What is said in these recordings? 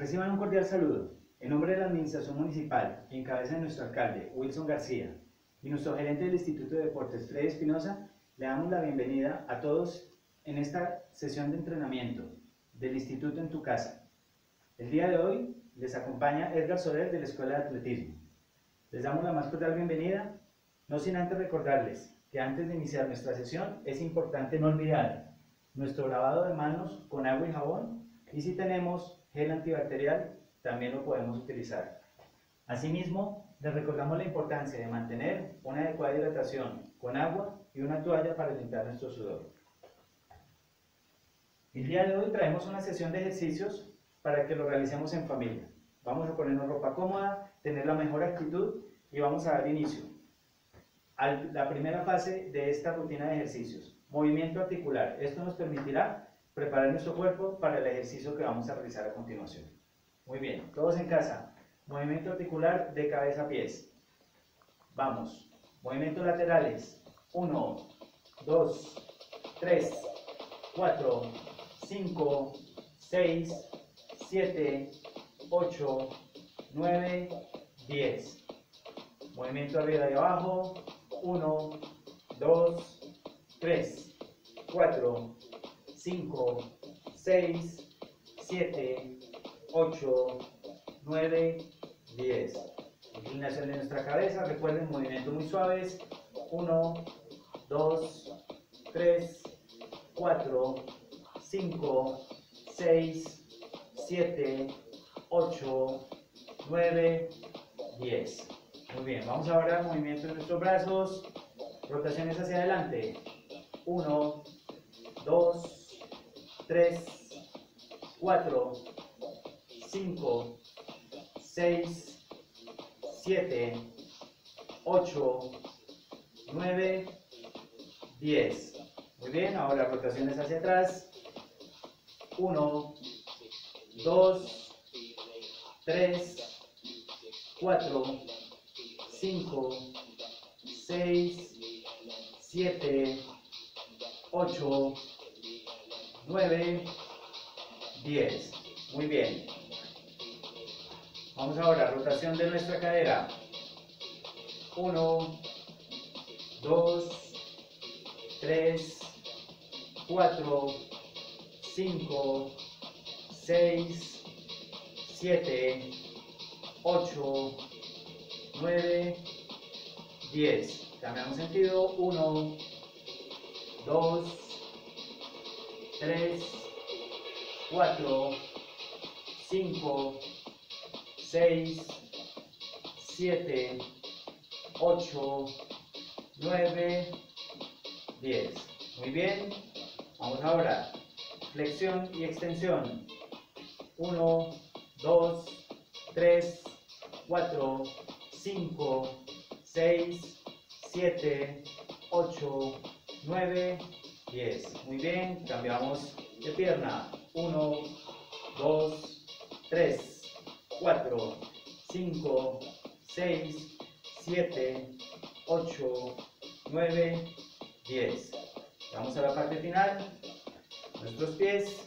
Reciban un cordial saludo. En nombre de la Administración Municipal, en cabeza de nuestro alcalde, Wilson García, y nuestro gerente del Instituto de Deportes, Freddy Espinosa, le damos la bienvenida a todos en esta sesión de entrenamiento del Instituto en tu casa. El día de hoy les acompaña Edgar Soler de la Escuela de Atletismo. Les damos la más cordial bienvenida, no sin antes recordarles que antes de iniciar nuestra sesión es importante no olvidar nuestro lavado de manos con agua y jabón, y si tenemos gel antibacterial también lo podemos utilizar. Asimismo, les recordamos la importancia de mantener una adecuada hidratación con agua y una toalla para limpiar nuestro sudor. El día de hoy traemos una sesión de ejercicios para que lo realicemos en familia. Vamos a ponernos ropa cómoda, tener la mejor actitud y vamos a dar inicio a la primera fase de esta rutina de ejercicios. Movimiento articular. Esto nos permitirá preparar nuestro cuerpo para el ejercicio que vamos a realizar a continuación. Muy bien, todos en casa. Movimiento articular de cabeza a pies. Vamos. Movimientos laterales. 1, 2, 3, 4, 5, 6, 7, 8, 9, 10. Movimiento arriba y abajo. 1, 2, 3, 4, 5, 6, 7, 8, 9, 10. Inclinación de nuestra cabeza. Recuerden, movimientos muy suaves. 1, 2, 3, 4, 5, 6, 7, 8, 9, 10. Muy bien, vamos ahora al movimiento de nuestros brazos. Rotaciones hacia adelante. 1, 2, 3, 4, 5, 6, 7, 8, 9, 10. Muy bien, ahora rotaciones hacia atrás. 1, 2, 3, 4, 5, 6, 7, 8, 9, 10. Muy bien. Vamos ahora, rotación de nuestra cadera. 1, 2, 3, 4, 5, 6, 7, 8, 9, 10. Cambiamos sentido. 1, 2, 3, 4, 5, 6, 7, 8, 9, 10. Muy bien. Vamos ahora. Flexión y extensión. 1, 2, 3, 4, 5, 6, 7, 8, 9, 10. Muy bien. Cambiamos de pierna. 1, 2, 3, 4, 5, 6, 7, 8, 9, 10. Vamos a la parte final. Nuestros pies.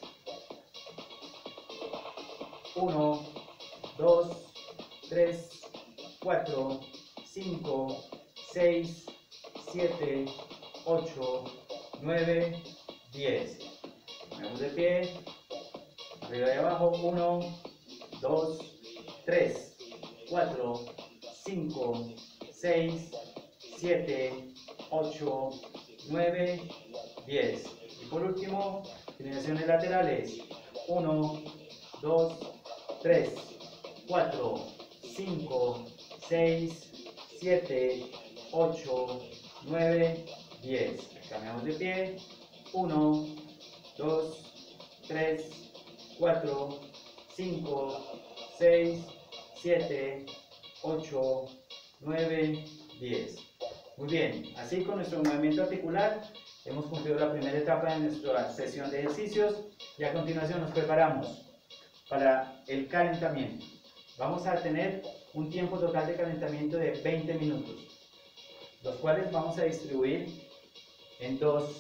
1, 2, 3, 4, 5, 6, 7, 8, 9, 10. Ponemos de pie. Arriba y abajo. 1, 2, 3, 4, 5, 6, 7, 8, 9, 10. Y por último, inclinaciones laterales. 1, 2, 3, 4, 5, 6, 7, 8, 9, 10. Cambiamos de pie. 1, 2, 3, 4, 5, 6, 7, 8, 9, 10. Muy bien, así con nuestro movimiento articular hemos cumplido la primera etapa de nuestra sesión de ejercicios y a continuación nos preparamos para el calentamiento. Vamos a tener un tiempo total de calentamiento de 20 minutos, los cuales vamos a distribuir en dos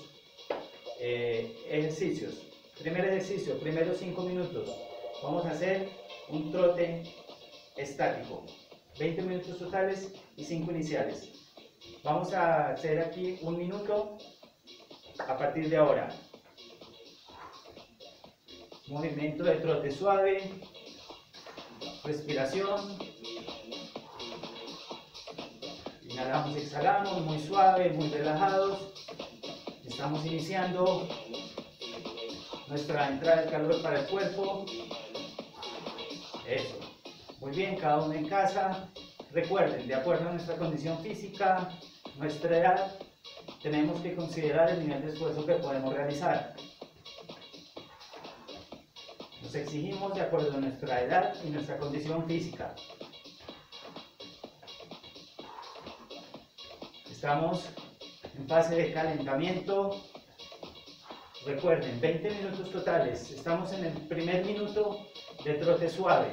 ejercicios. Primer ejercicio, primeros 5 minutos. Vamos a hacer un trote estático. 20 minutos totales y 5 iniciales. Vamos a hacer aquí 1 minuto a partir de ahora. Movimiento de trote suave, respiración. Inhalamos, exhalamos, muy suave, muy relajados. Estamos iniciando nuestra entrada de calor para el cuerpo. Eso. Muy bien, cada uno en casa. Recuerden, de acuerdo a nuestra condición física, nuestra edad, tenemos que considerar el nivel de esfuerzo que podemos realizar. Nos exigimos de acuerdo a nuestra edad y nuestra condición física. Estamos en fase de calentamiento. Recuerden, 20 minutos totales. Estamos en el primer minuto de trote suave.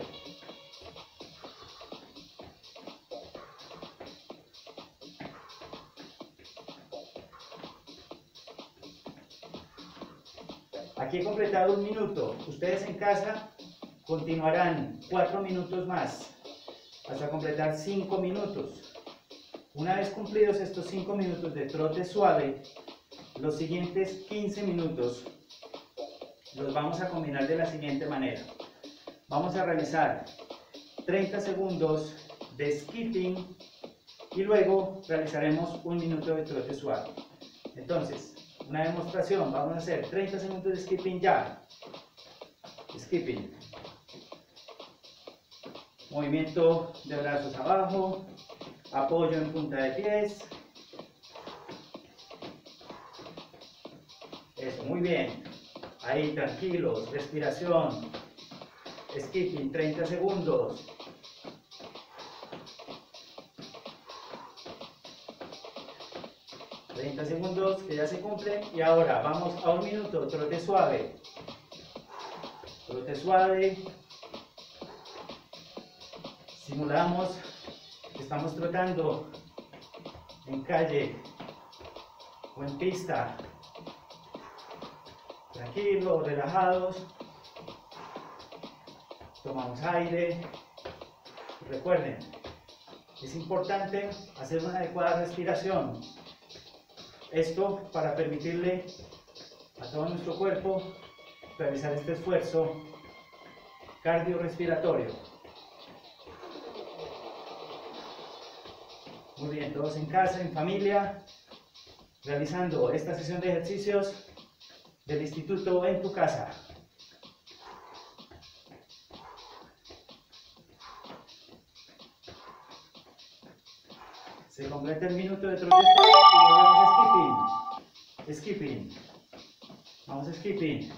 Aquí he completado 1 minuto. Ustedes en casa continuarán 4 minutos más hasta completar 5 minutos. Una vez cumplidos estos 5 minutos de trote suave, los siguientes 15 minutos los vamos a combinar de la siguiente manera. Vamos a realizar 30 segundos de skipping y luego realizaremos 1 minuto de trote suave. Entonces, una demostración, vamos a hacer 30 segundos de skipping ya. Skipping. Movimiento de brazos abajo, apoyo en punta de pies. Eso, muy bien. Ahí, tranquilos, respiración. Skipping, 30 segundos. Segundos que ya se cumplen y ahora vamos a 1 minuto, trote suave. Trote suave. Simulamos que estamos trotando en calle o en pista. Tranquilos, relajados. Tomamos aire. Recuerden, es importante hacer una adecuada respiración. Esto para permitirle a todo nuestro cuerpo realizar este esfuerzo cardiorrespiratorio. Muy bien, todos en casa, en familia, realizando esta sesión de ejercicios del instituto en tu casa. Se completa el minuto de trote y volvemos a skipping. Skipping. Vamos a skipping.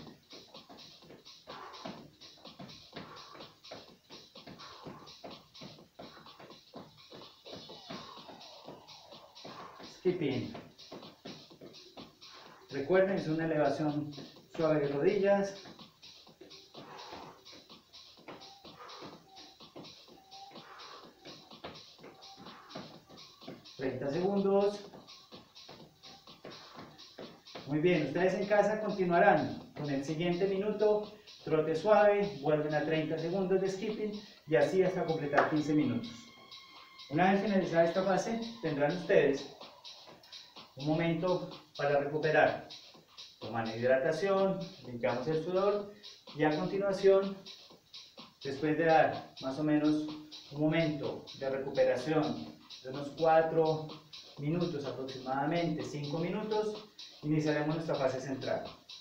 Skipping. Recuerden, es una elevación suave de rodillas. Segundos. Muy bien, ustedes en casa continuarán con el siguiente minuto, trote suave, vuelven a 30 segundos de skipping y así hasta completar 15 minutos. Una vez finalizada esta fase, tendrán ustedes un momento para recuperar. Toman hidratación, limpiamos el sudor y a continuación, después de dar más o menos un momento de recuperación de unos 4 minutos aproximadamente, 5 minutos, iniciaremos nuestra fase central.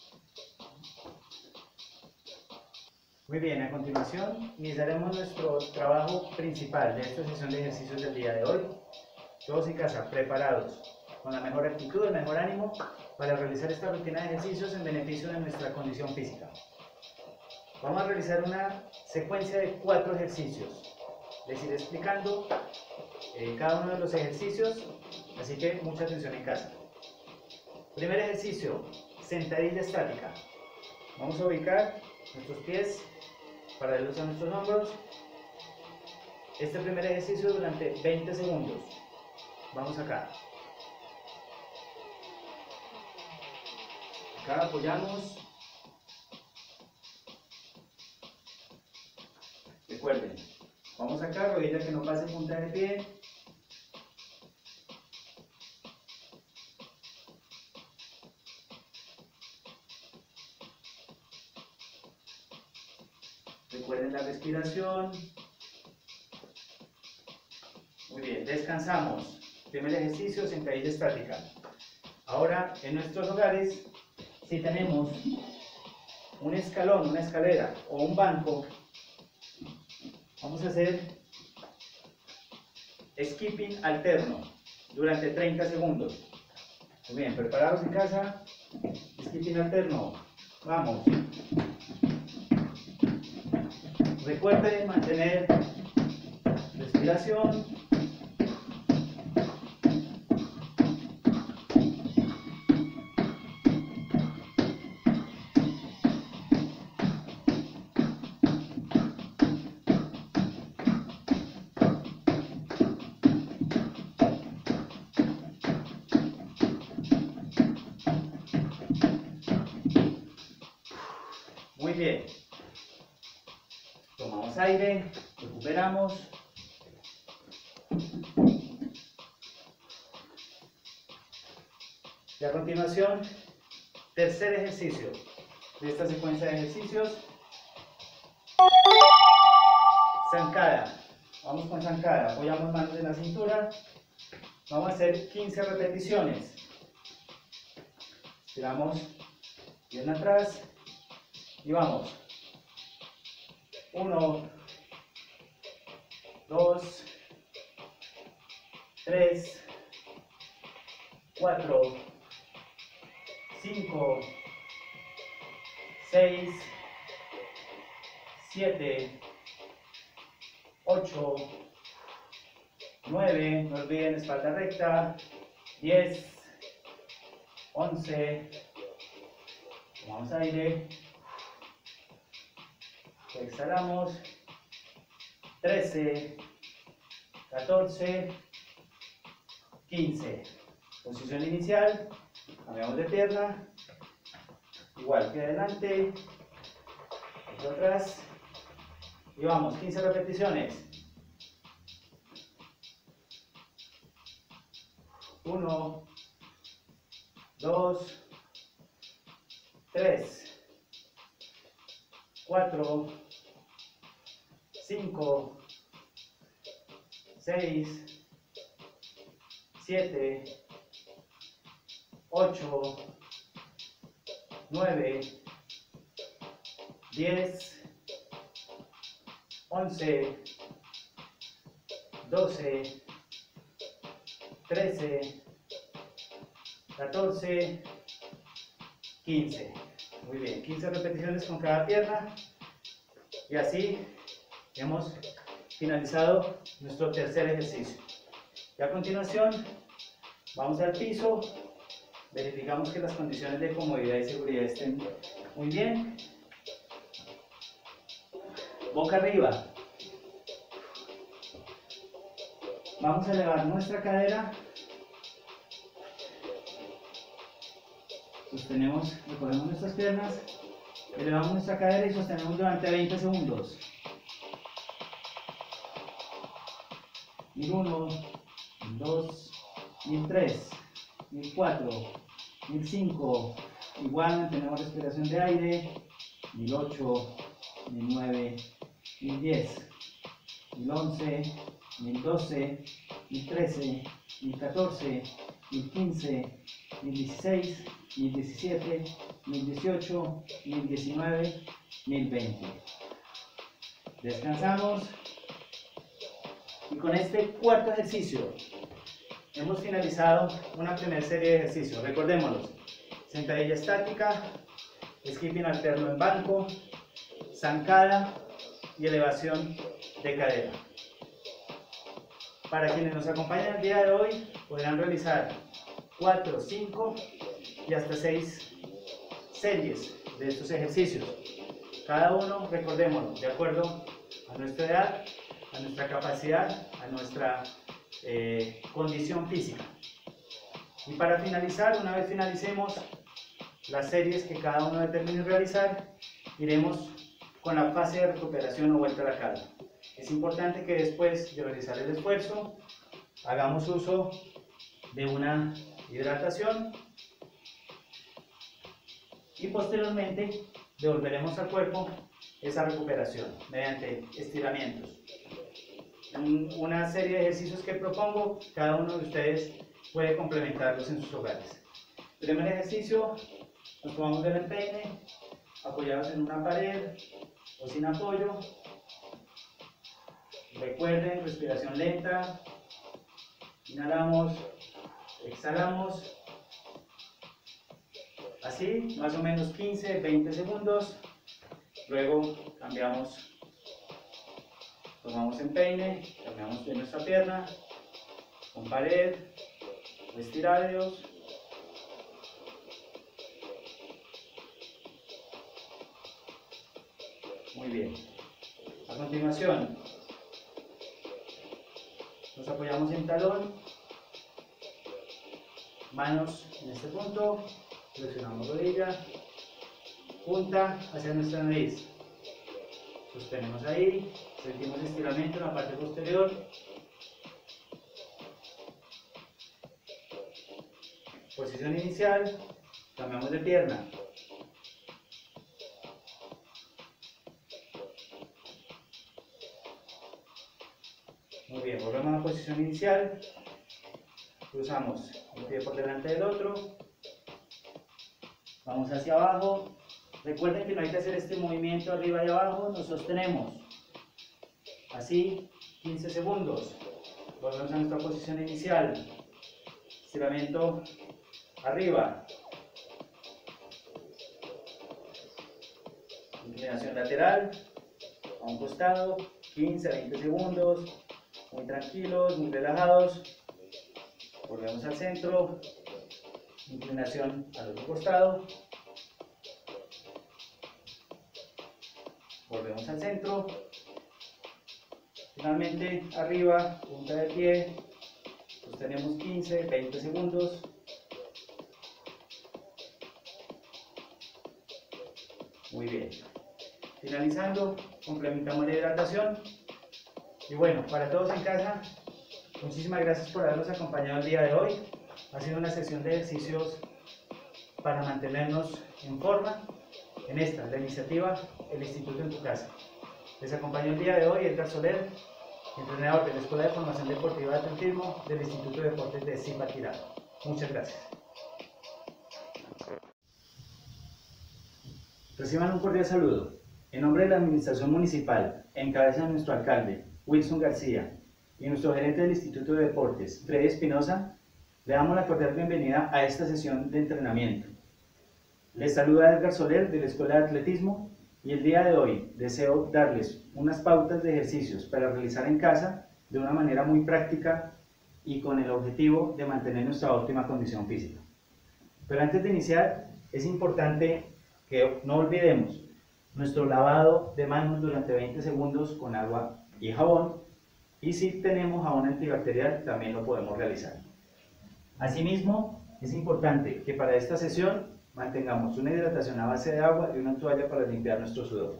Muy bien, a continuación iniciaremos nuestro trabajo principal de esta sesión de ejercicios del día de hoy. Todos en casa, preparados, con la mejor actitud, el mejor ánimo para realizar esta rutina de ejercicios en beneficio de nuestra condición física. Vamos a realizar una secuencia de 4 ejercicios. Les iré explicando cada uno de los ejercicios, así que mucha atención en casa. Primer ejercicio, sentadilla estática. Vamos a ubicar nuestros pies paralelos a nuestros hombros. Este primer ejercicio durante 20 segundos. Vamos acá. Acá apoyamos. Recuerden, vamos acá, rodilla que no pase punta de pie. Recuerden la respiración. Muy bien, descansamos. Primer ejercicio, sentadilla estática. Ahora, en nuestros hogares, si tenemos un escalón, una escalera o un banco, vamos a hacer skipping alterno durante 30 segundos. Muy bien, preparados en casa, skipping alterno. Vamos. Recuerden mantener respiración. Muy bien. Tomamos aire, recuperamos. Y a continuación, tercer ejercicio de esta secuencia de ejercicios. Zancada. Vamos con zancada. Apoyamos manos en la cintura. Vamos a hacer 15 repeticiones. Tiramos bien atrás y vamos. 1, 2, 3, 4, 5, 6, 7, 8, 9, no olviden espalda recta, 10, 11, tomamos aire, exhalamos, 13, 14, 15, posición inicial, cambiamos de pierna, igual pie adelante, otro atrás, y vamos, 15 repeticiones. 1, 2, 3, 4, 5, 6, 7, 8, 9, 10, 11, 12, 13, 14, 15. Muy bien, 15 repeticiones con cada pierna. Y así hemos finalizado nuestro tercer ejercicio. Y a continuación, vamos al piso. Verificamos que las condiciones de comodidad y seguridad estén muy bien. Boca arriba. Vamos a elevar nuestra cadera. Sostenemos, recogemos nuestras piernas, elevamos nuestra cadera y sostenemos durante 20 segundos. 1001, 1002, 1003, 1004, 1005, igual mantenemos respiración de aire, 1008, 1009, 1010, 1011, 1012, 1013, 1014, 1015, 1016, 1017, 1018, 1019, 1020. Descansamos. Y con este cuarto ejercicio hemos finalizado una primera serie de ejercicios. Recordémoslos: sentadilla estática, skipping alterno en banco, zancada y elevación de cadera. Para quienes nos acompañan el día de hoy, podrán realizar 4, 5 y hasta 6 series de estos ejercicios. Cada uno, recordémoslo, de acuerdo a nuestra edad, a nuestra capacidad, a nuestra condición física. Y para finalizar, una vez finalicemos las series que cada uno determine realizar, iremos con la fase de recuperación o vuelta a la calma. Es importante que después de realizar el esfuerzo hagamos uso de una hidratación y posteriormente devolveremos al cuerpo esa recuperación mediante estiramientos. En una serie de ejercicios que propongo, cada uno de ustedes puede complementarlos en sus hogares. Primer ejercicio, nos tomamos del empeine, apoyados en una pared o sin apoyo. Recuerden, respiración lenta, inhalamos, exhalamos, así, más o menos 15-20 segundos, luego cambiamos, tomamos empeine, cambiamos de nuestra pierna, con pared, o estirados, muy bien. A continuación, nos apoyamos en talón, manos en este punto, flexionamos rodilla, punta hacia nuestra nariz, sostenemos ahí, sentimos estiramiento en la parte posterior, posición inicial, cambiamos de pierna, muy bien, volvemos a la posición inicial, cruzamos un pie por delante del otro, vamos hacia abajo. Recuerden que no hay que hacer este movimiento arriba y abajo, nos sostenemos así 15 segundos, volvemos a nuestra posición inicial, estiramiento arriba, inclinación lateral a un costado, 15-20 segundos, muy tranquilos, muy relajados, volvemos al centro, inclinación al otro costado, volvemos al centro, finalmente arriba, punta de pie, sostenemos 15-20 segundos, muy bien, finalizando, complementamos la hidratación. Y bueno, para todos en casa, muchísimas gracias por habernos acompañado el día de hoy. Ha sido una sesión de ejercicios para mantenernos en forma en esta, la iniciativa El Instituto en tu Casa. Les acompañó el día de hoy Edgar Soler, entrenador de la Escuela de Formación Deportiva de Atletismo del Instituto de Deportes de Zipaquirá. Muchas gracias. Reciban un cordial saludo. En nombre de la Administración Municipal, en cabeza de nuestro alcalde, Wilson García, y nuestro gerente del Instituto de Deportes, Freddy Espinosa, le damos la cordial bienvenida a esta sesión de entrenamiento. Les saluda Edgar Soler de la Escuela de Atletismo y el día de hoy deseo darles unas pautas de ejercicios para realizar en casa de una manera muy práctica y con el objetivo de mantener nuestra óptima condición física. Pero antes de iniciar, es importante que no olvidemos nuestro lavado de manos durante 20 segundos con agua y jabón, y si tenemos jabón antibacterial también lo podemos realizar. Asimismo, es importante que para esta sesión mantengamos una hidratación a base de agua y una toalla para limpiar nuestro sudor.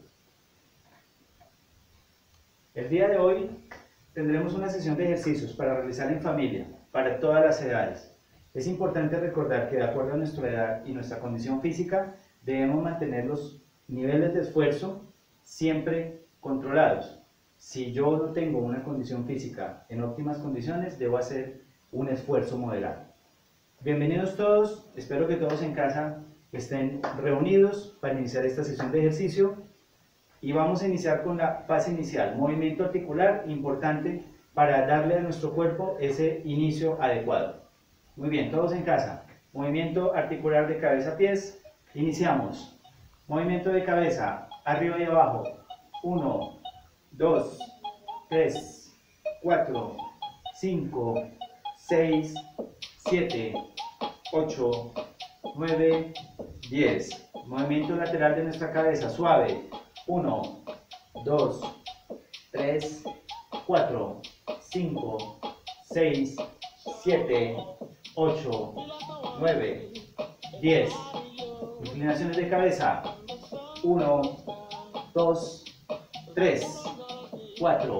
El día de hoy tendremos una sesión de ejercicios para realizar en familia, para todas las edades. Es importante recordar que de acuerdo a nuestra edad y nuestra condición física, debemos mantener los niveles de esfuerzo siempre controlados. Si yo no tengo una condición física en óptimas condiciones, debo hacer un esfuerzo moderado. Bienvenidos todos, espero que todos en casa estén reunidos para iniciar esta sesión de ejercicio y vamos a iniciar con la fase inicial, movimiento articular importante para darle a nuestro cuerpo ese inicio adecuado. Muy bien, todos en casa, movimiento articular de cabeza a pies, iniciamos. Movimiento de cabeza, arriba y abajo. 1, 2, 3, 4, 5, 6, 7, 8, 9, 10. Movimiento lateral de nuestra cabeza, suave. 1, 2, 3, 4, 5, 6, 7, 8, 9, 10. Inclinaciones de cabeza. 1, 2, 3, 4,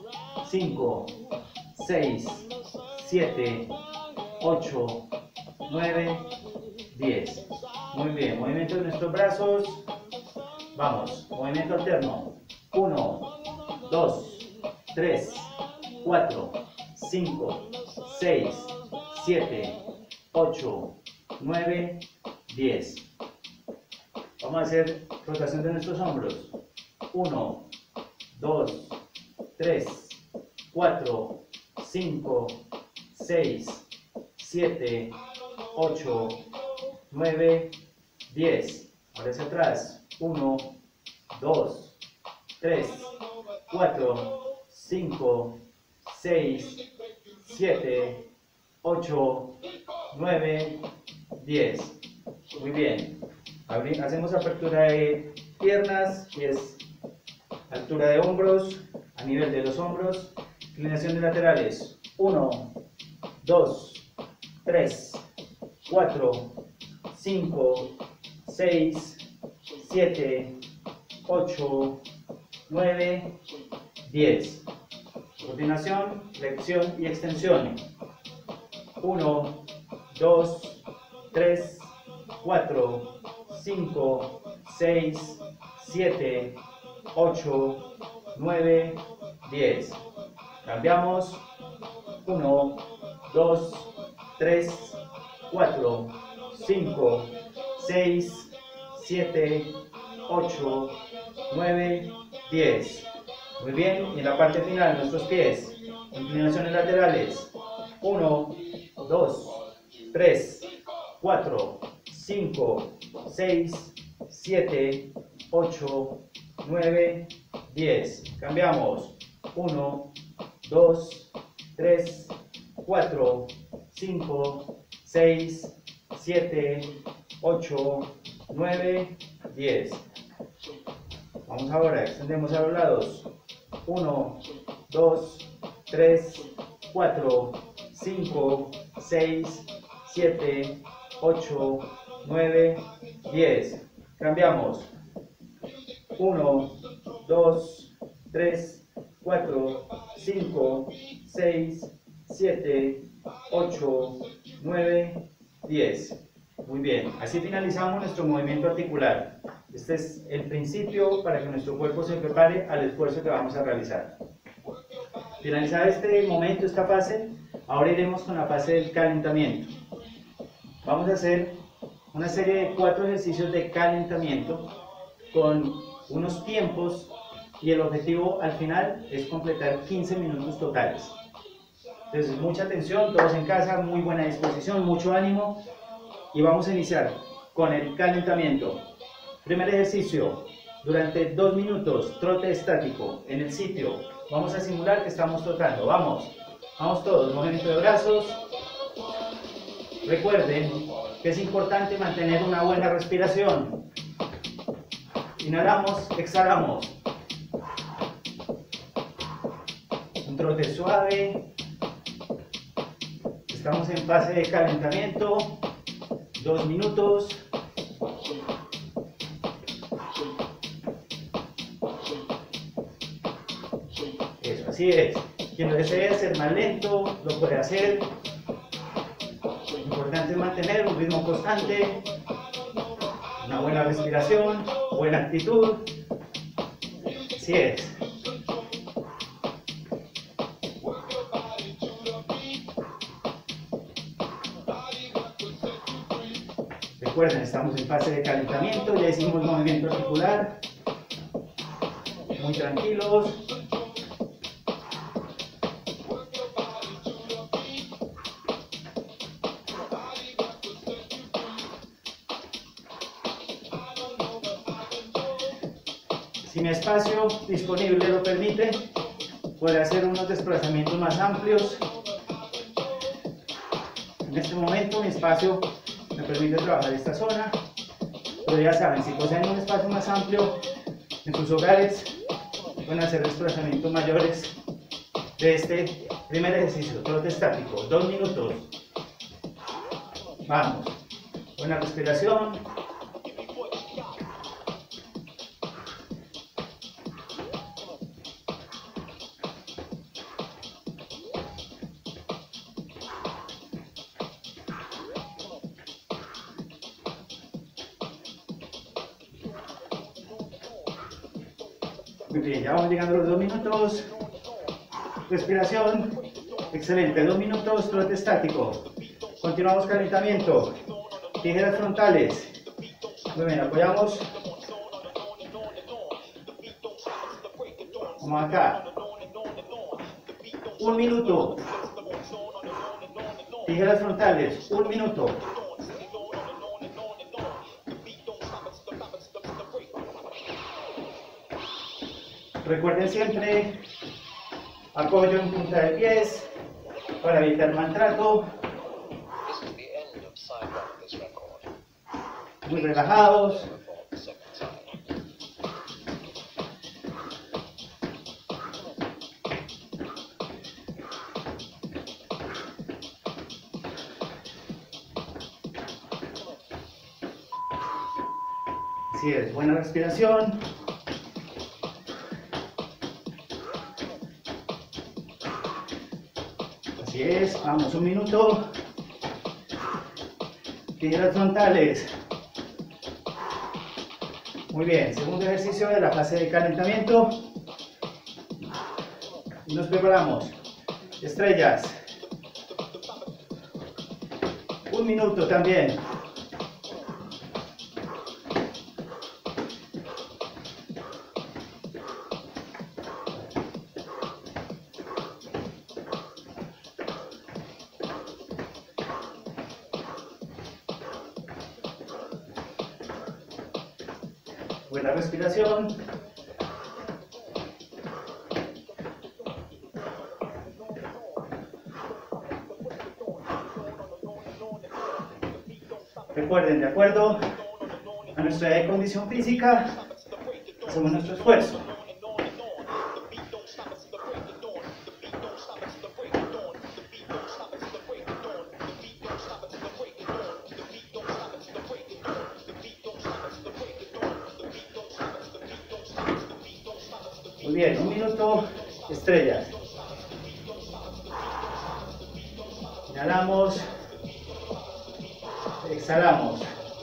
5, 6, 7, 8, 9, 10. Muy bien, movimiento de nuestros brazos. Vamos, movimiento alterno. 1, 2, 3, 4, 5, 6, 7, 8, 9, 10. Vamos a hacer rotación de nuestros hombros. 1, 2, 3, 4, 5, 6, 7, 8, 9, 10. Ahora hacia atrás. 1, 2, 3, 4, 5, 6, 7, 8, 9, 10. Muy bien. Hacemos apertura de piernas, que es altura de hombros, a nivel de los hombros. Inclinación de laterales. 1, 2, 3, 4, 5, 6, 7, 8, 9, 10. A continuación, flexión y extensión. 1, 2, 3, 4, 5, 6, 7, 8, 9, 10. Cambiamos. 1, 2, 3, 4, 5, 6, 7, 8, 9, 10. Muy bien, y en la parte final, nuestros pies. Inclinaciones laterales. 1, 2, 3, 4, 5, 6, 7, 8, 9, 10. Cambiamos. 1, 2, 3, 4, 5, 6, 7, 8, 9, 10. Vamos ahora, extendemos a los lados. 1, 2, 3, 4, 5, 6, 7, 8, 9, 10. Cambiamos. 1, 2, 3, 4, 5, 6, 7, 8, 9, 10. Muy bien, así finalizamos nuestro movimiento articular. Este es el principio para que nuestro cuerpo se prepare al esfuerzo que vamos a realizar. Finalizada este momento, esta fase, ahora iremos con la fase del calentamiento. Vamos a hacer una serie de 4 ejercicios de calentamiento con unos tiempos y el objetivo al final es completar 15 minutos totales. Entonces, mucha atención, todos en casa, muy buena disposición, mucho ánimo y vamos a iniciar con el calentamiento. Primer ejercicio, durante 2 minutos, trote estático en el sitio. Vamos a simular que estamos trotando. Vamos, vamos todos, movimiento de brazos. Recuerden que es importante mantener una buena respiración. Inhalamos, exhalamos. Un trote suave. Estamos en fase de calentamiento. 2 minutos. Eso, así es. Quien lo desee hacer más lento, lo puede hacer. Lo importante es mantener un ritmo constante, una buena respiración, buena actitud. Así es. Recuerden, estamos en fase de calentamiento, ya hicimos movimiento articular. Muy tranquilos. Si mi espacio disponible lo permite, puedo hacer unos desplazamientos más amplios. En este momento mi espacio me permite trabajar esta zona, pero ya saben, si poseen un espacio más amplio en sus hogares, pueden hacer desplazamientos mayores de este primer ejercicio, trote estático, 2 minutos. Vamos, buena respiración. Muy bien, ya vamos llegando a los 2 minutos. Respiración. Excelente, 2 minutos, trote estático. Continuamos calentamiento. Tijeras frontales. Muy bien, apoyamos. Vamos acá. 1 minuto. Tijeras frontales, 1 minuto. Recuerden siempre apoyo en punta de pies para evitar maltrato. Muy relajados. Así es, buena respiración. Así es, vamos, 1 minuto. Tijeras frontales. Muy bien, segundo ejercicio de la fase de calentamiento. Y nos preparamos. Estrellas. 1 minuto también. Buena respiración. Recuerden, de acuerdo a nuestra condición física, hacemos nuestro esfuerzo. Muy bien, 1 minuto, estrellas. Inhalamos, exhalamos.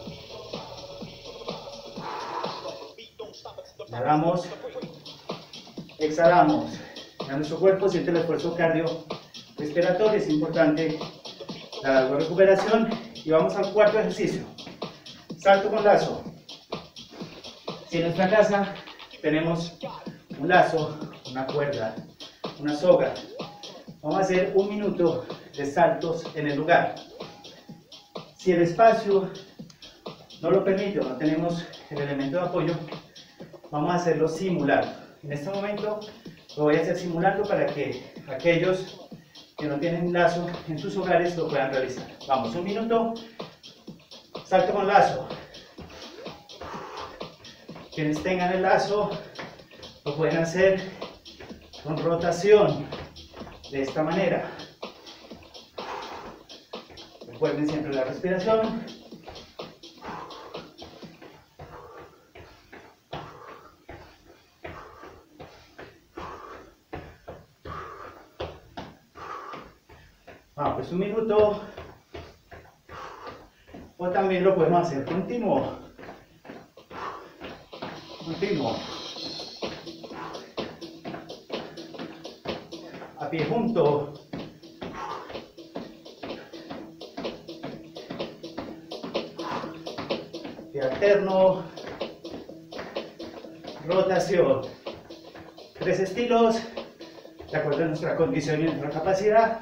Inhalamos, exhalamos. Ya nuestro cuerpo siente el esfuerzo cardiorrespiratorio, es importante la recuperación. Y vamos al cuarto ejercicio. Salto con lazo. Si en nuestra casa tenemos un lazo, una cuerda, una soga, vamos a hacer 1 minuto de saltos en el lugar. Si el espacio no lo permite o no tenemos el elemento de apoyo, vamos a hacerlo simulado. En este momento lo voy a hacer simulando para que aquellos que no tienen lazo en sus hogares lo puedan realizar. Vamos, 1 minuto, salto con lazo. Quienes tengan el lazo lo pueden hacer con rotación, de esta manera. Recuerden siempre la respiración. Pues 1 minuto. O también lo podemos hacer continuo. Continuo. A pie junto. Pie alterno. Rotación. 3 estilos, de acuerdo a nuestra condición y nuestra capacidad.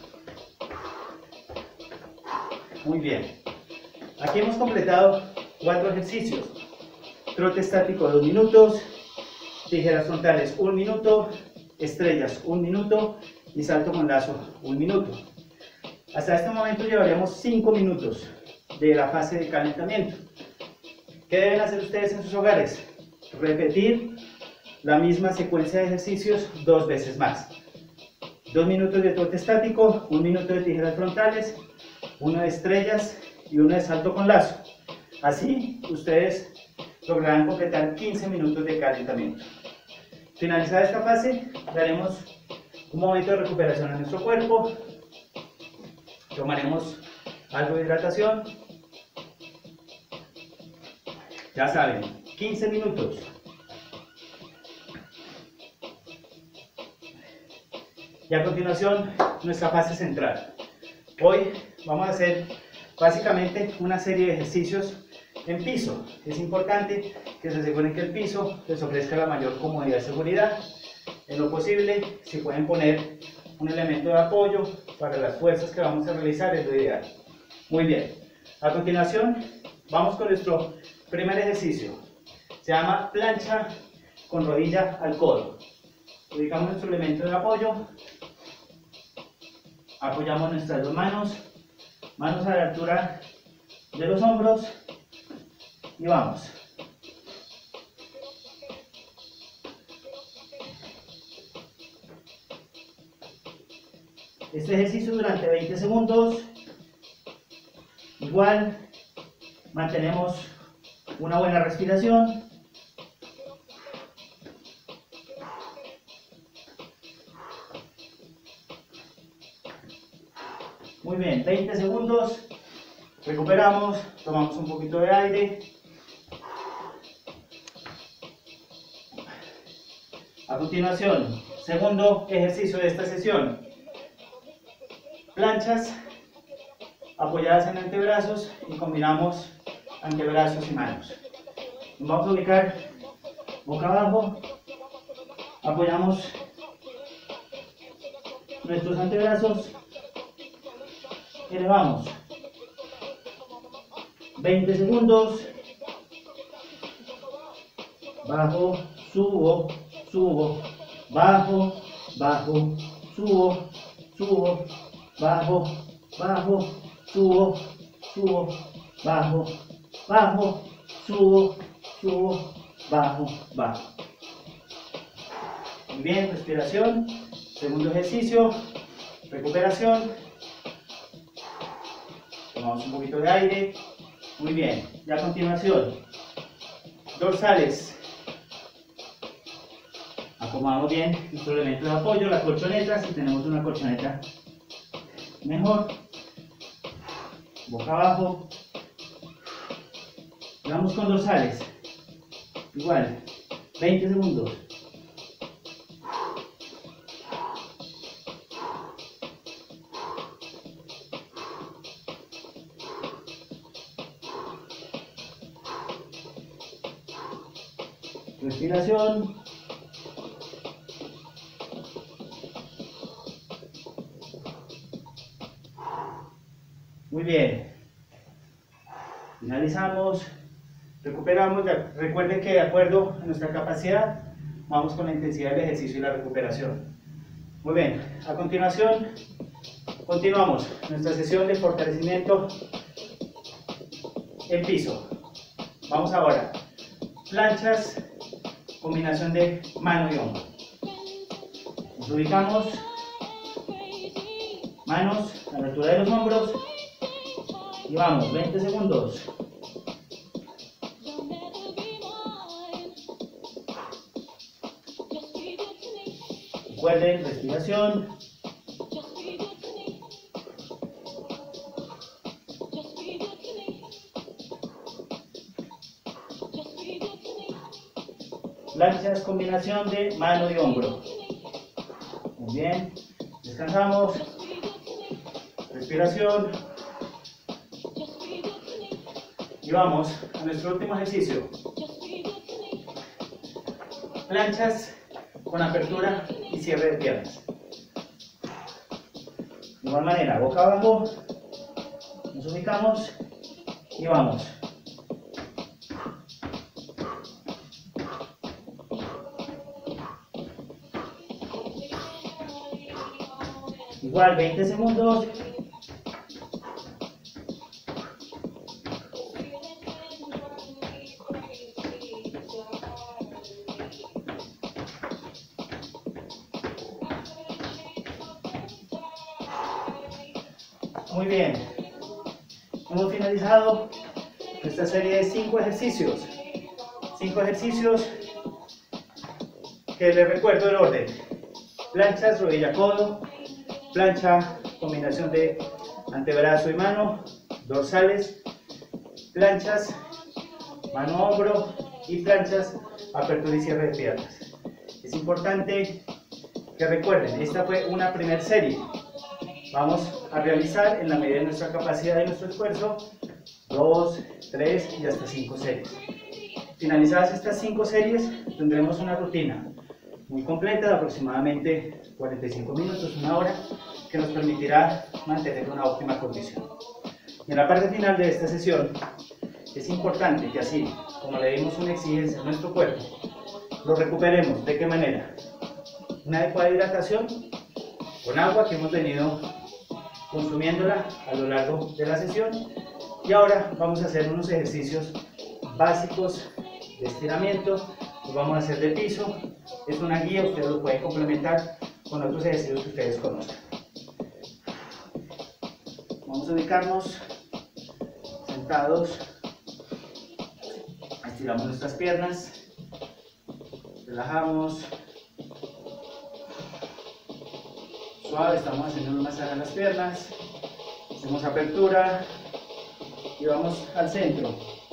Muy bien. Aquí hemos completado 4 ejercicios. Trote estático 2 minutos, tijeras frontales 1 minuto, estrellas 1 minuto y salto con lazo 1 minuto. Hasta este momento llevaríamos 5 minutos de la fase de calentamiento. ¿Qué deben hacer ustedes en sus hogares? Repetir la misma secuencia de ejercicios 2 veces más. 2 minutos de trote estático, 1 minuto de tijeras frontales, 1 de estrellas y 1 de salto con lazo. Así ustedes lograrán completar 15 minutos de calentamiento. Finalizada esta fase, daremos un momento de recuperación a nuestro cuerpo. Tomaremos algo de hidratación. Ya saben, 15 minutos. Y a continuación, nuestra fase central. Hoy vamos a hacer básicamente una serie de ejercicios en piso. Es importante que se aseguren que el piso les ofrezca la mayor comodidad y seguridad. En lo posible, si pueden poner un elemento de apoyo para las fuerzas que vamos a realizar, es lo ideal. Muy bien. A continuación, vamos con nuestro primer ejercicio. Se llama plancha con rodilla al codo. Ubicamos nuestro elemento de apoyo. Apoyamos nuestras dos manos. Manos a la altura de los hombros. Y vamos. Este ejercicio durante 20 segundos. Igual, mantenemos una buena respiración. Muy bien, 20 segundos. Recuperamos, tomamos un poquito de aire. A continuación, segundo ejercicio de esta sesión. Planchas apoyadas en antebrazos y combinamos antebrazos y manos. Nos vamos a ubicar boca abajo. Apoyamos nuestros antebrazos. Elevamos. 20 segundos. Bajo, subo, subo, bajo, bajo, subo, subo, bajo, bajo, subo, subo, bajo, bajo, subo, subo, bajo, bajo. Muy bien, respiración. Segundo ejercicio, recuperación. Tomamos un poquito de aire. Muy bien. Y a continuación, dorsales. Acomodamos bien nuestro elemento de apoyo, la colchoneta, si tenemos una colchoneta mejor. Boca abajo. Vamos con dorsales. Igual, 20 segundos. Respiración. Muy bien. Finalizamos. Recuperamos. Recuerden que de acuerdo a nuestra capacidad, vamos con la intensidad del ejercicio y la recuperación. Muy bien. A continuación, continuamos nuestra sesión de fortalecimiento en piso. Vamos ahora. Planchas, combinación de mano y hombro. Nos ubicamos, manos a la altura de los hombros y vamos, 20 segundos. Recuerden, respiración. Planchas, combinación de mano y hombro. Muy bien. Descansamos. Respiración. Y vamos a nuestro último ejercicio. Planchas con apertura y cierre de piernas. De igual manera, boca abajo. Nos ubicamos y vamos. Igual 20 segundos. Muy bien. Hemos finalizado esta serie de 5 ejercicios. 5 ejercicios que les recuerdo el orden. Planchas, rodilla, codo. Plancha, combinación de antebrazo y mano, dorsales, planchas, mano, hombro y planchas, apertura y cierre de piernas. Es importante que recuerden, esta fue una primera serie. Vamos a realizar en la medida de nuestra capacidad y nuestro esfuerzo 2, 3 y hasta 5 series. Finalizadas estas 5 series, tendremos una rutina muy completa de aproximadamente 45 minutos, una hora, que nos permitirá mantener una óptima condición. Y en la parte final de esta sesión, es importante que así como le dimos una exigencia a nuestro cuerpo, lo recuperemos. ¿De qué manera? Una adecuada hidratación con agua que hemos venido consumiéndola a lo largo de la sesión. Y ahora vamos a hacer unos ejercicios básicos de estiramiento. Los vamos a hacer de piso. Es una guía, ustedes lo pueden complementar con otros ejercicios que ustedes conozcan. Vamos a ubicarnos sentados. Estiramos nuestras piernas. Relajamos. Suave, estamos haciendo un masaje en las piernas. Hacemos apertura y vamos al centro.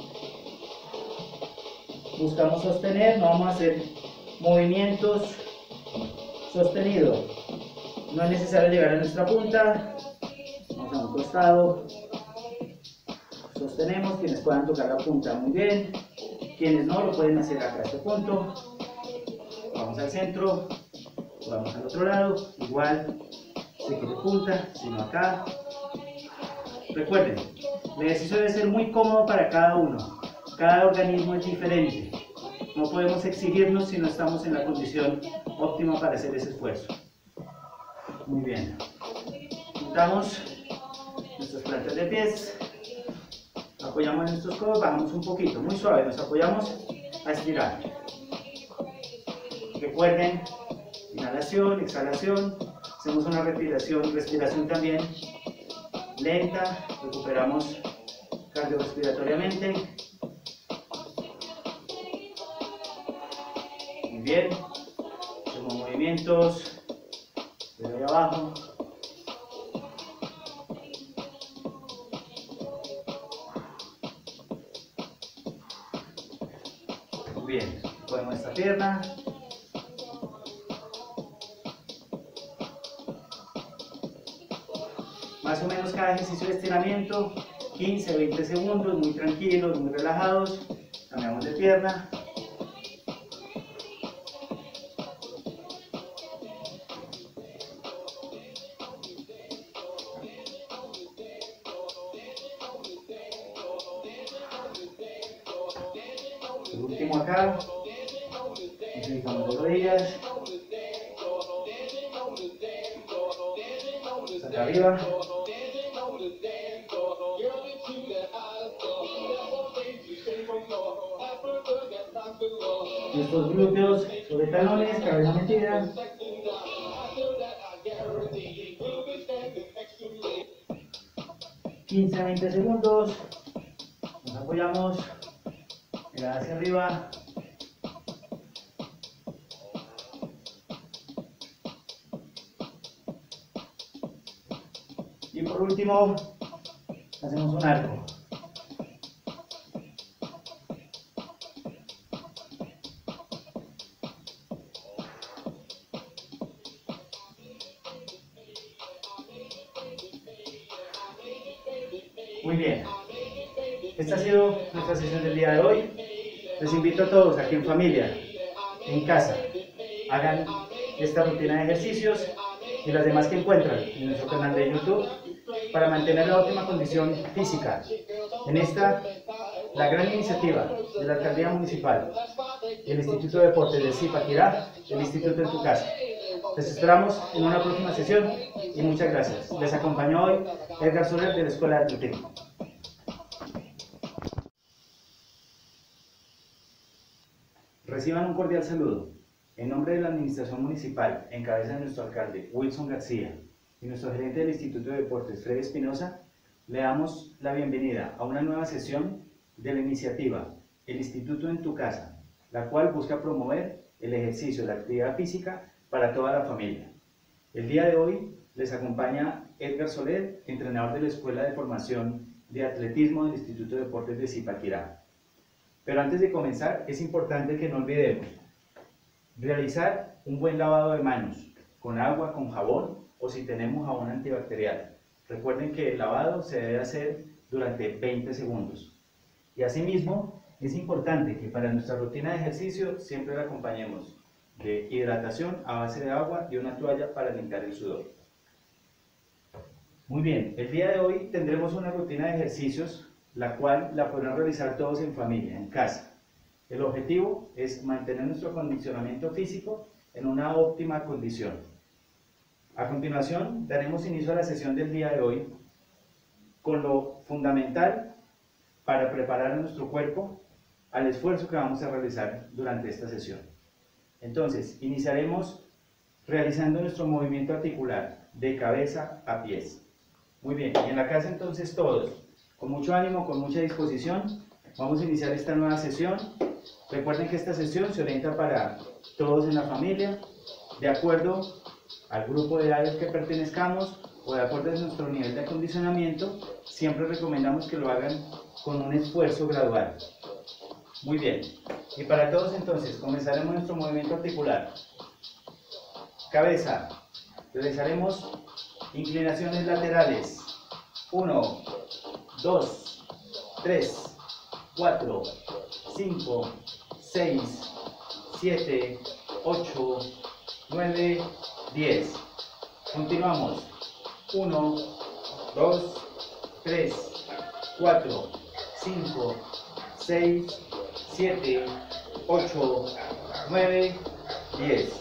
Buscamos sostener, no vamos a hacer movimientos sostenidos. No es necesario llegar a nuestra punta. Vamos a un costado. Sostenemos, quienes puedan tocar la punta muy bien. Quienes no, lo pueden hacer acá a este punto. Vamos al centro. Vamos al otro lado. Igual, si quiere punta, sino acá. Recuerden, el ejercicio debe ser muy cómodo para cada uno. Cada organismo es diferente. No podemos exigirnos si no estamos en la condición óptima para hacer ese esfuerzo. Muy bien. Juntamos nuestras plantas de pies. Apoyamos en nuestros codos, bajamos un poquito, muy suave. Nos apoyamos a estirar. Recuerden, inhalación, exhalación. Hacemos una respiración también lenta. Recuperamos cardiorrespiratoriamente. Muy bien. Hacemos movimientos de ahí abajo. Muy bien. Ponemos esta pierna. Más o menos cada ejercicio de estiramiento, 15, 20 segundos, muy tranquilos, muy relajados. Cambiamos de pierna. El último acá. Nos ubicamos de rodillas. Hasta arriba. Nuestros glúteos sobre talones, cabeza metida. $15 a 20 segundos. Nos apoyamos. Mirada hacia arriba. Y por último, hacemos un arco. Muy bien. Esta ha sido nuestra sesión del día de hoy. Les invito a todos aquí en familia, en casa, hagan esta rutina de ejercicios y las demás que encuentran en nuestro canal de YouTube para mantener la óptima condición física. En esta, la gran iniciativa de la Alcaldía Municipal, el Instituto de Deportes de Zipaquirá, el Instituto en tu Casa. Les esperamos en una próxima sesión y muchas gracias. Les acompañó hoy Edgar Soler de la Escuela de Atletismo. Reciban un cordial saludo. En nombre de la Administración Municipal, en cabeza de nuestro alcalde Wilson García y nuestro gerente del Instituto de Deportes Freddy Espinosa, le damos la bienvenida a una nueva sesión de la iniciativa El Instituto en tu Casa, la cual busca promover el ejercicio de la actividad física para toda la familia. El día de hoy les acompaña Edgar Soler, entrenador de la Escuela de Formación de Atletismo del Instituto de Deportes de Zipaquirá. Pero antes de comenzar, es importante que no olvidemos realizar un buen lavado de manos. con agua, con jabón o si tenemos jabón antibacterial. Recuerden que el lavado se debe hacer durante 20 segundos. Y asimismo, es importante que para nuestra rutina de ejercicio siempre la acompañemos de hidratación a base de agua y una toalla para limpiar el sudor. Muy bien, el día de hoy tendremos una rutina de ejercicios, la cual la podrán realizar todos en familia, en casa. El objetivo es mantener nuestro acondicionamiento físico en una óptima condición. A continuación, daremos inicio a la sesión del día de hoy con lo fundamental para preparar a nuestro cuerpo al esfuerzo que vamos a realizar durante esta sesión. Entonces, iniciaremos realizando nuestro movimiento articular de cabeza a pies. Muy bien, y en la casa entonces todos, con mucho ánimo, con mucha disposición, vamos a iniciar esta nueva sesión. Recuerden que esta sesión se orienta para todos en la familia, de acuerdo al grupo de edad al que pertenezcamos o de acuerdo a nuestro nivel de acondicionamiento. Siempre recomendamos que lo hagan con un esfuerzo gradual. Muy bien, y para todos entonces comenzaremos nuestro movimiento articular. Cabeza, realizaremos inclinaciones laterales. 1, 2, 3, 4, 5, 6, 7, 8, 9, 10. Continuamos. 1, 2, 3, 4, 5, 6, 7, 8, 9, 10.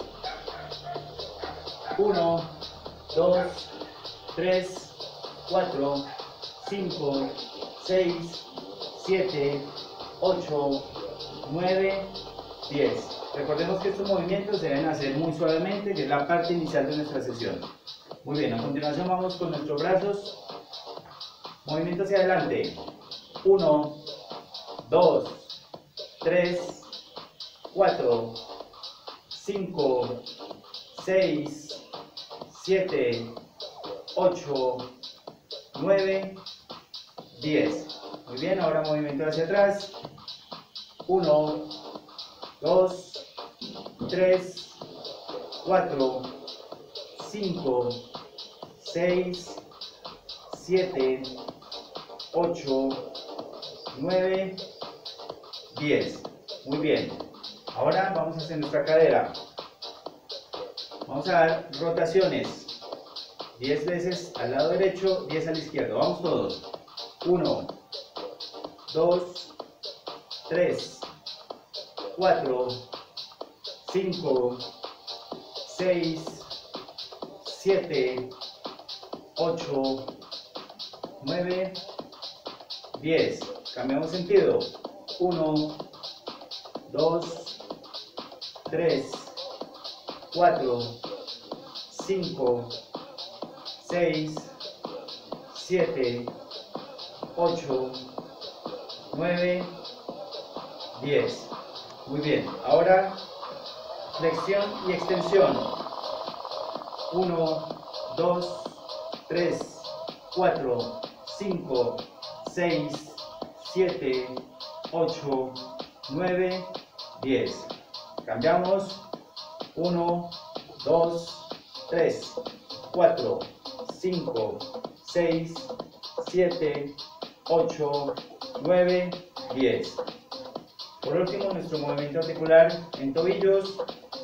1, 2, 3, 4, 5, 6, 7, 8, 9, 10. Recordemos que estos movimientos se deben hacer muy suavemente, que es la parte inicial de nuestra sesión. Muy bien, a continuación vamos con nuestros brazos. Movimiento hacia adelante. 1, 2, 3, 4, 5, 6, 7, 8, 9, 10. Muy bien, ahora movimiento hacia atrás. 1, 2, 3, 4, 5, 6, 7, 8, 9, 10. Muy bien. Ahora vamos a hacer nuestra cadera. Vamos a dar rotaciones. 10 veces al lado derecho, 10 al izquierdo. Vamos todos. 1, 2, 3, 4, 5, 6, 7, 8, 9, 10. Cambiamos sentido. 1, 2, 3, 4, 5, 6, 7, 8, 9, 10. Muy bien. Ahora flexión y extensión. 1, 2, 3, 4, 5, 6, 7, 8, 9, 10. Cambiamos. 1, 2, 3, 4, 5, 6, 7, 8, 9, 10. Por último, nuestro movimiento articular en tobillos.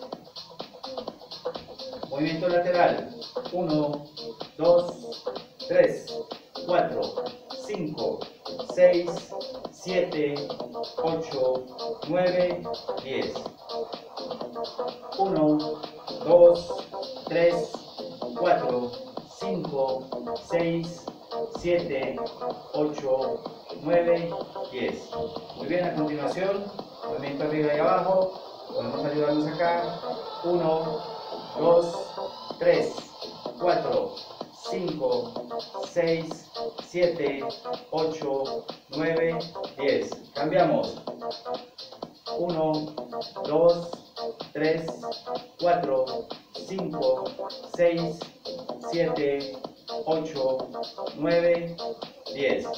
Movimiento lateral. 1, 2, 3, 4, 5, 6, 7, 8, 9, 10. 1, 2, 3, 4, 5, 6, 7, 8, 9, 10. Muy bien, a continuación, movimiento arriba y abajo. Podemos ayudarnos acá. 1, 2, 3, 4, 5, 6, 7, 8, 9, 10. Cambiamos. 1, 2, 3, 4, 5, 6, 7, 8, 9, 10.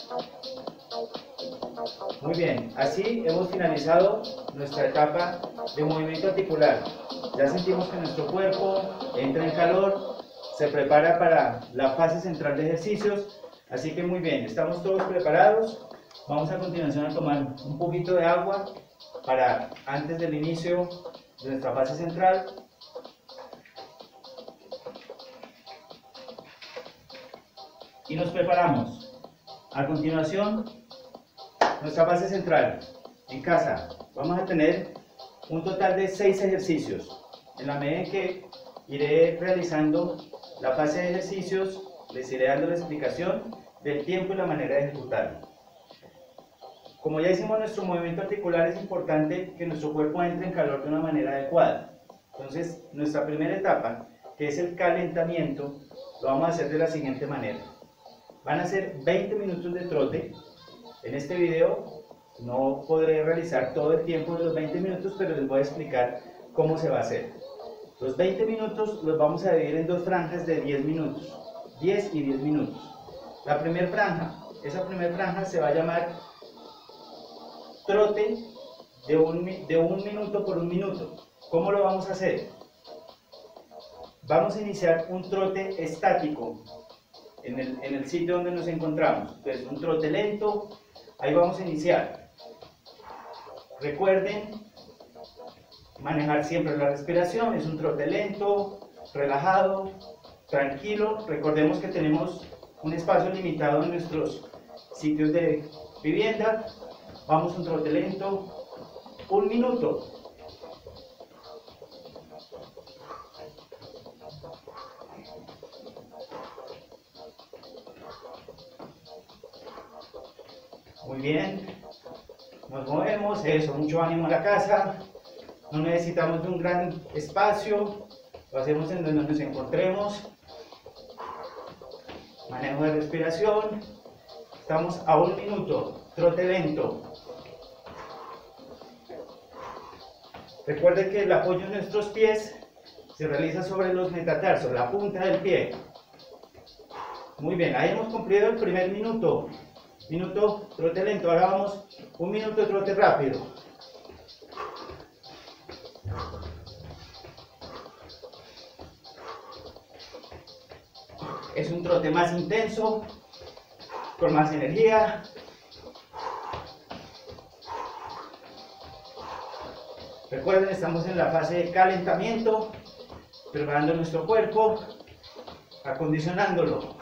Muy bien, así hemos finalizado nuestra etapa de movimiento articular. Ya sentimos que nuestro cuerpo entra en calor, se prepara para la fase central de ejercicios, así que muy bien, estamos todos preparados. Vamos a continuación a tomar un poquito de agua para antes del inicio de nuestra fase central. Y nos preparamos. A continuación, nuestra fase central en casa. Vamos a tener un total de 6 ejercicios. En la medida en que iré realizando la fase de ejercicios, les iré dando la explicación del tiempo y la manera de ejecutarlo. Como ya hicimos nuestro movimiento articular, es importante que nuestro cuerpo entre en calor de una manera adecuada. Entonces, nuestra primera etapa, que es el calentamiento, lo vamos a hacer de la siguiente manera. Van a ser 20 minutos de trote. En este video no podré realizar todo el tiempo de los 20 minutos, pero les voy a explicar cómo se va a hacer. Los 20 minutos los vamos a dividir en dos franjas de 10 minutos, 10 y 10 minutos. La primera franja, esa primera franja se va a llamar trote de un minuto por un minuto. ¿Cómo lo vamos a hacer? Vamos a iniciar un trote estático en el sitio donde nos encontramos. Entonces, un trote lento, ahí vamos a iniciar. Recuerden manejar siempre la respiración, es un trote lento, relajado, tranquilo. Recordemos que tenemos un espacio limitado en nuestros sitios de vivienda. Vamos un trote lento, un minuto. Muy bien, nos movemos, eso, mucho ánimo a la casa. No necesitamos de un gran espacio, lo hacemos en donde nos encontremos. Manejo de respiración, estamos a un minuto, trote lento. Recuerden que el apoyo de nuestros pies se realiza sobre los metatarsos, la punta del pie. Muy bien, ahí hemos cumplido el primer minuto. Minuto, trote lento. Ahora vamos un minuto de trote rápido. Es un trote más intenso, con más energía. Recuerden, estamos en la fase de calentamiento, preparando nuestro cuerpo, acondicionándolo.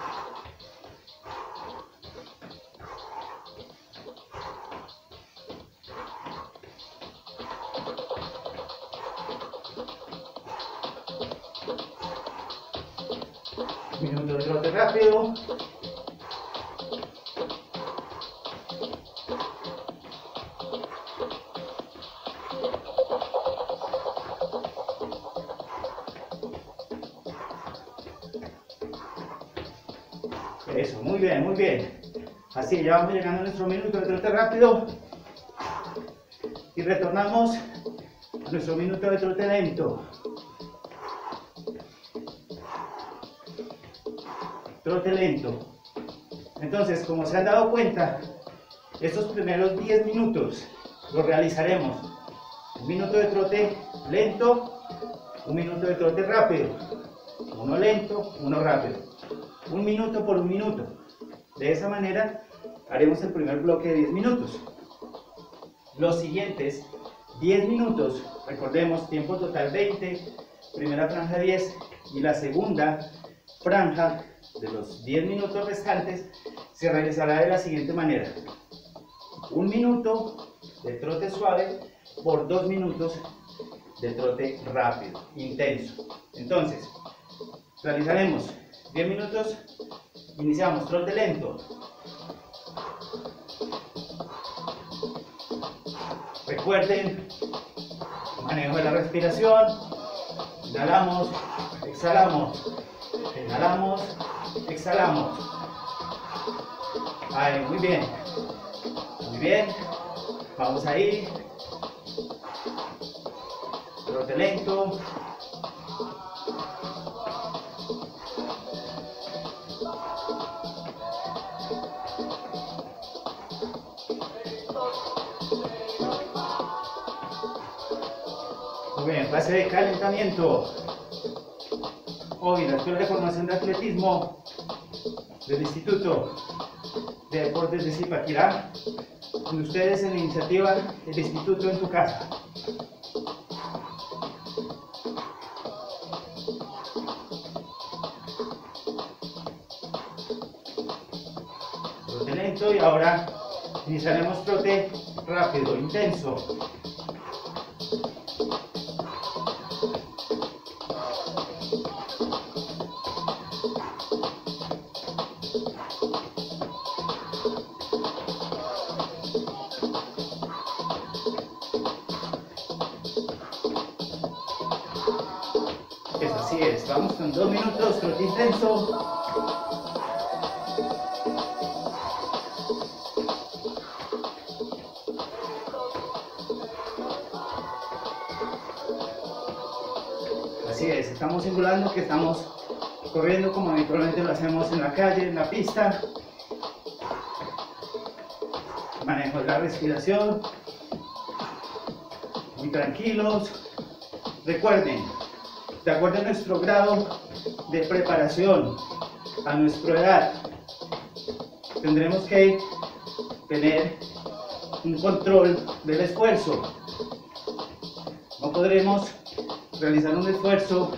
Minuto de trote rápido. Eso, muy bien, muy bien. Así, ya vamos llegando a nuestro minuto de trote rápido. Y retornamos a nuestro minuto de trote lento. Trote lento. Entonces, como se han dado cuenta, estos primeros 10 minutos los realizaremos. Un minuto de trote lento, un minuto de trote rápido. Uno lento, uno rápido. Un minuto por un minuto. De esa manera haremos el primer bloque de 10 minutos. Los siguientes 10 minutos, recordemos, tiempo total 20, primera franja 10 y la segunda franja de los 10 minutos restantes se realizará de la siguiente manera: un minuto de trote suave por 2 minutos de trote rápido, intenso. Entonces, realizaremos 10 minutos, iniciamos trote lento. Recuerden, manejo de la respiración, inhalamos, exhalamos, inhalamos, exhalamos. Ahí, muy bien, vamos ahí, trote lento. Muy bien, fase de calentamiento. Hoy la Escuela de Formación de Atletismo del Instituto de Deportes de Zipaquirá, con ustedes en la iniciativa El Instituto en tu Casa. Trote lento y ahora iniciaremos trote rápido, intenso. Así es, vamos con 2 minutos, trote intenso. Así es, estamos simulando que estamos corriendo como habitualmente lo hacemos en la calle, en la pista. Manejo de la respiración, muy tranquilos. Recuerden, de acuerdo a nuestro grado de preparación, a nuestra edad, tendremos que tener un control del esfuerzo. No podremos realizar un esfuerzo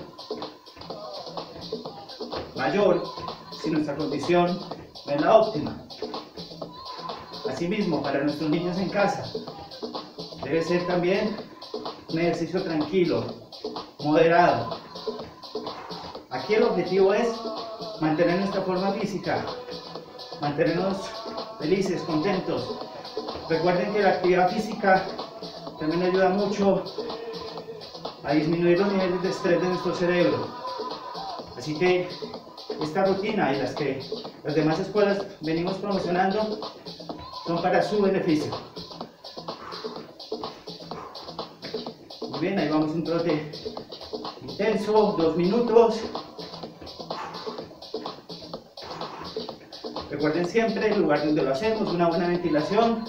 mayor si nuestra condición no es la óptima. Asimismo, para nuestros niños en casa, debe ser también un ejercicio tranquilo, moderado. Aquí el objetivo es mantener nuestra forma física, mantenernos felices, contentos. Recuerden que la actividad física también ayuda mucho a disminuir los niveles de estrés de nuestro cerebro. Así que esta rutina y las que las demás escuelas venimos promocionando son para su beneficio. Muy bien, ahí vamos un trote intenso, 2 minutos. Recuerden siempre el lugar donde lo hacemos, una buena ventilación.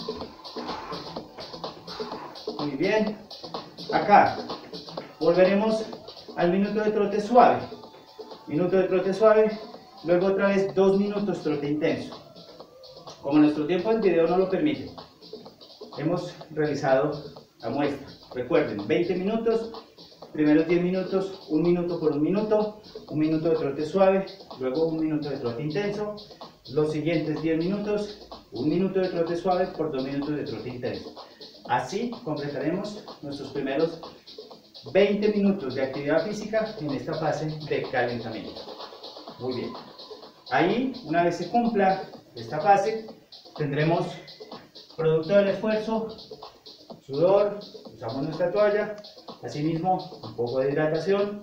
Muy bien. Acá volveremos al minuto de trote suave. Minuto de trote suave, luego otra vez 2 minutos trote intenso. Como nuestro tiempo en video no lo permite, hemos realizado la muestra. Recuerden, 20 minutos, primeros 10 minutos, 1 minuto por 1 minuto, 1 minuto de trote suave, luego 1 minuto de trote intenso, los siguientes 10 minutos, 1 minuto de trote suave por 2 minutos de trote intenso. Así completaremos nuestros primeros 20 minutos de actividad física en esta fase de calentamiento. Muy bien. Ahí, una vez se cumpla esta fase, tendremos producto del esfuerzo, sudor, usamos nuestra toalla, asimismo un poco de hidratación.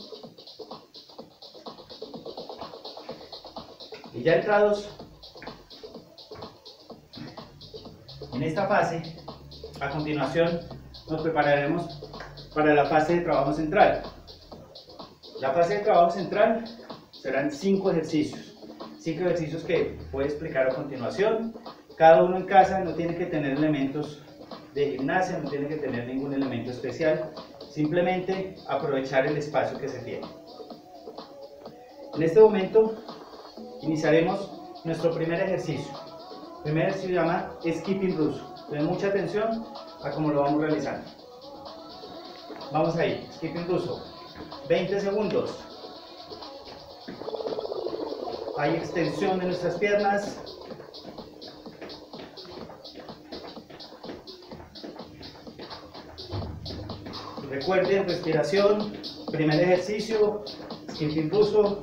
Y ya entrados en esta fase, a continuación nos prepararemos para la fase de trabajo central. La fase de trabajo central serán 5 ejercicios. 5 ejercicios que voy a explicar a continuación. Cada uno en casa no tiene que tener elementos de gimnasia, no tiene que tener ningún elemento especial. Simplemente aprovechar el espacio que se tiene. En este momento iniciaremos nuestro primer ejercicio. El primer ejercicio se llama skipping ruso. Ten mucha atención a cómo lo vamos realizando. Vamos ahí, skipping ruso. 20 segundos. Hay extensión de nuestras piernas. Recuerden, respiración. Primer ejercicio, skipping ruso.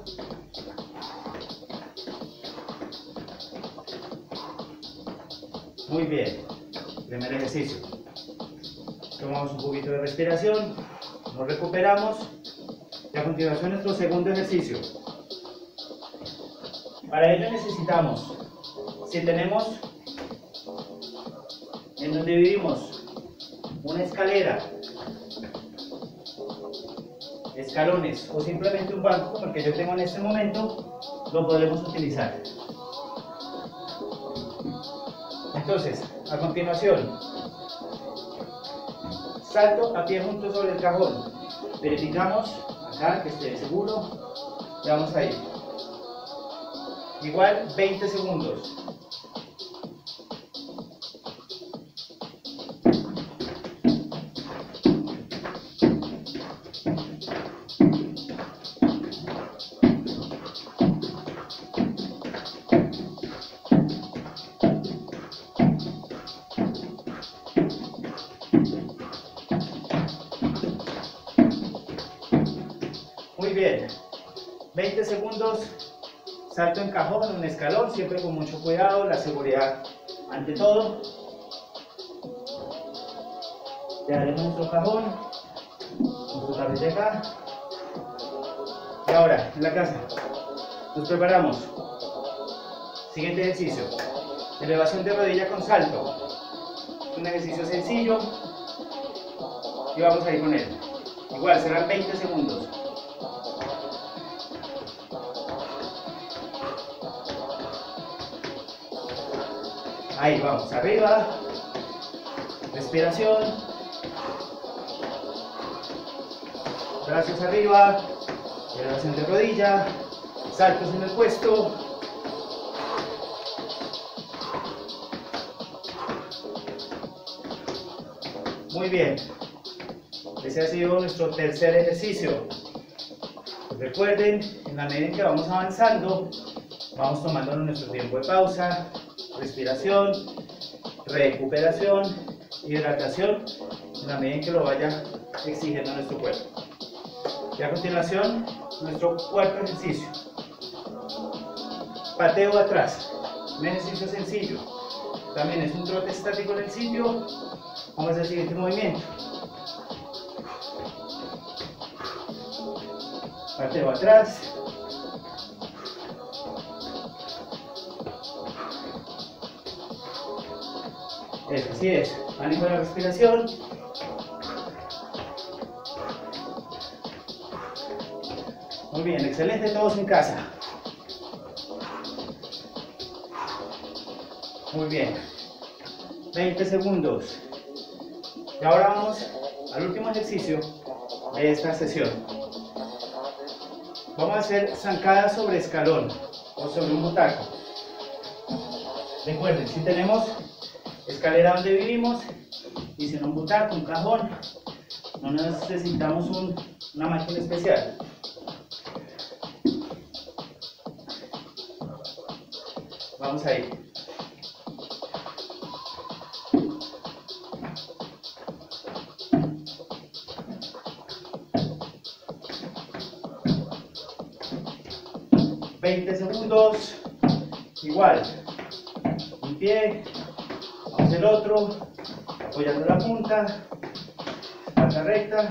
Muy bien. Primer ejercicio. Tomamos un poquito de respiración, nos recuperamos y a continuación nuestro segundo ejercicio. Para ello necesitamos, si tenemos en donde vivimos una escalera, escalones o simplemente un banco como el que yo tengo en este momento, lo podremos utilizar. Entonces, a continuación, salto a pie junto sobre el cajón. Verificamos acá que esté seguro y vamos a ir. Igual 20 segundos. Muy bien, 20 segundos, salto en cajón, un escalón, siempre con mucho cuidado, la seguridad ante todo. Dejaremos nuestro cajón, nuestro tablete acá. Y ahora, en la casa, nos preparamos. Siguiente ejercicio, elevación de rodilla con salto. Un ejercicio sencillo y vamos a ir con él. Igual, serán 20 segundos. Ahí vamos, arriba, respiración, brazos arriba, elevación de rodilla, saltos en el puesto. Muy bien, ese ha sido nuestro tercer ejercicio. Recuerden, en la medida en que vamos avanzando, vamos tomando nuestro tiempo de pausa, respiración, recuperación, hidratación, en la medida en que lo vaya exigiendo nuestro cuerpo. Y a continuación, nuestro cuarto ejercicio. Pateo atrás, un ejercicio sencillo. También es un trote estático en el sitio. Vamos al siguiente movimiento. Pateo atrás. Eso, así es. Manejo la respiración. Muy bien, excelente, todos en casa. Muy bien. 20 segundos. Y ahora vamos al último ejercicio de esta sesión. Vamos a hacer zancadas sobre escalón o sobre un butaco. Recuerden, si tenemos escalera donde vivimos y si en un butaco, un cajón, no necesitamos una máquina especial. Vamos a ir. $20 segundos, igual, un pie, vamos el otro, apoyando la punta, espalda recta.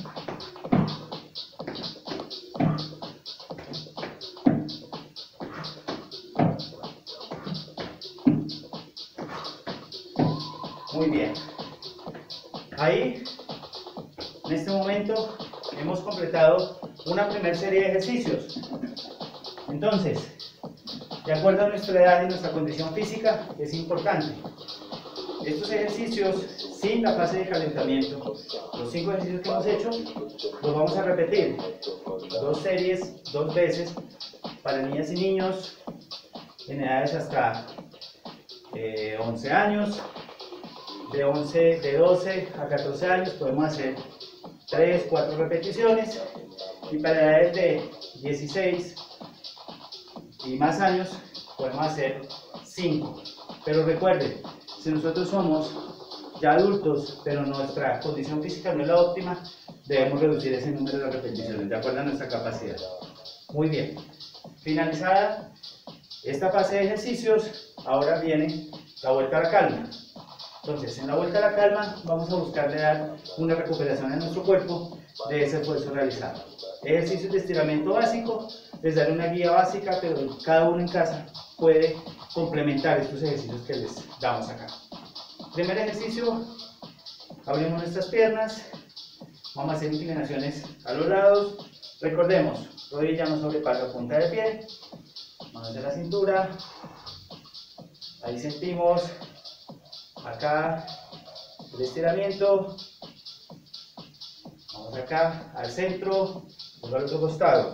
Muy bien. Ahí, en este momento, hemos completado una primera serie de ejercicios. Entonces, de acuerdo a nuestra edad y nuestra condición física, es importante. Estos ejercicios, sin la fase de calentamiento, los 5 ejercicios que hemos hecho, los vamos a repetir 2 series, 2 veces, para niñas y niños en edades hasta 11 años. De 12 a 14 años podemos hacer 3, 4 repeticiones, y para edades de 16 y más años podemos hacer 5. Pero recuerden, si nosotros somos ya adultos, pero nuestra condición física no es la óptima, debemos reducir ese número de repeticiones de acuerdo a nuestra capacidad. Muy bien, finalizada esta fase de ejercicios, ahora viene la vuelta a la calma. Entonces, en la vuelta a la calma vamos a buscar dar una recuperación en nuestro cuerpo de ese esfuerzo realizado. Ejercicios de estiramiento básico, les daré una guía básica, pero cada uno en casa puede complementar estos ejercicios que les damos acá. Primer ejercicio, abrimos nuestras piernas, vamos a hacer inclinaciones a los lados. Recordemos, rodilla no sobrepasa punta de pie, manos de la cintura, ahí sentimos acá el estiramiento. Vamos Vamos acá al centro, luego al otro costado.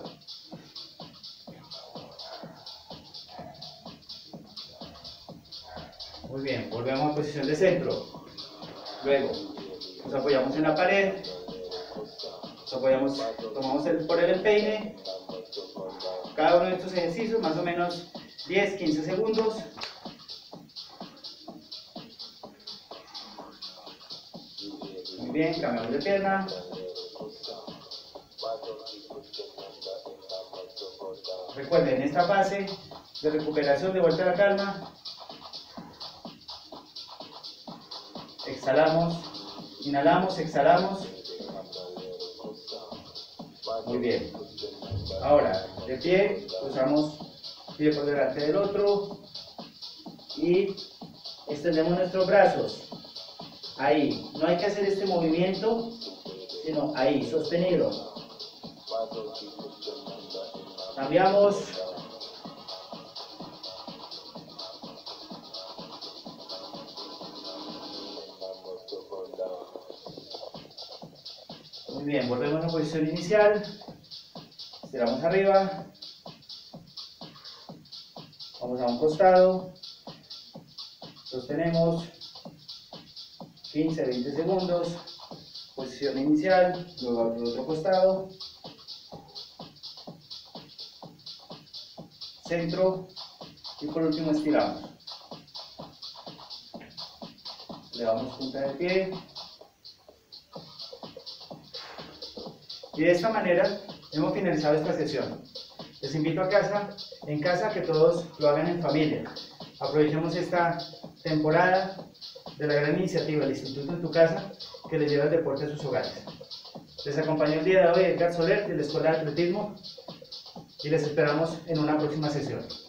Muy bien, volvemos a posición de centro. Luego nos apoyamos en la pared, nos apoyamos, tomamos por el empeine. Cada uno de estos ejercicios más o menos 10-15 segundos. Muy bien, cambiamos de pierna. Recuerden, esta fase de recuperación, de vuelta a la calma. Exhalamos, inhalamos, exhalamos. Muy bien. Ahora, de pie, cruzamos pie por delante del otro y extendemos nuestros brazos. Ahí, no hay que hacer este movimiento, sino ahí, sostenido. Cambiamos. Muy bien, volvemos a la posición inicial. Estiramos arriba. Vamos a un costado. Sostenemos 15-20 segundos. Posición inicial, luego al otro costado. Centro y por último estiramos. Levamos punta del pie. Y de esta manera hemos finalizado esta sesión. Les invito a casa, en casa, que todos lo hagan en familia. Aprovechemos esta temporada de la gran iniciativa del Instituto en tu Casa, que les lleva el deporte a sus hogares. Les acompañó el día de hoy Edgar Soler, de la Escuela de Atletismo, y les esperamos en una próxima sesión.